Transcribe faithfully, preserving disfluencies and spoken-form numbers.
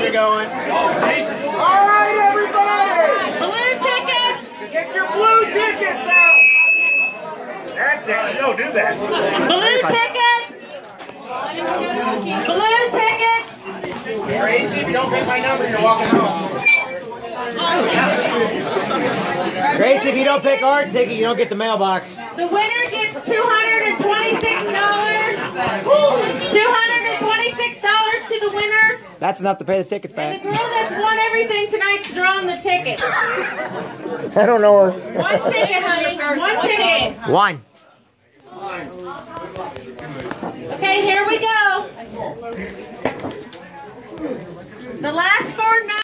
you're going. All right, everybody. Blue tickets. Get your blue tickets out. That's it. Don't do that. Blue tickets. Blue tickets. Gracie, if you don't pick my number, you're walking home. Gracie, if you don't pick our ticket, you don't get the mailbox. The winner gets two hundred twenty-six dollars. two hundred twenty-six dollars to the winner. That's enough to pay the tickets And back. the girl that's won everything tonight's drawn the ticket. I don't know her. One ticket, honey. One ticket. One. Okay, here we go. The last four